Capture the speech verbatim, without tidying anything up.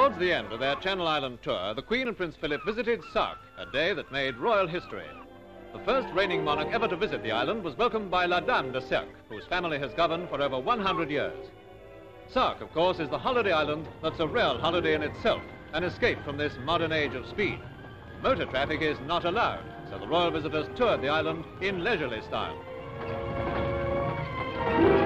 Towards the end of their Channel Island tour, the Queen and Prince Philip visited Sark, a day that made royal history. The first reigning monarch ever to visit the island was welcomed by La Dame de Sark, whose family has governed for over one hundred years. Sark, of course, is the holiday island that's a real holiday in itself, an escape from this modern age of speed. Motor traffic is not allowed, so the royal visitors toured the island in leisurely style.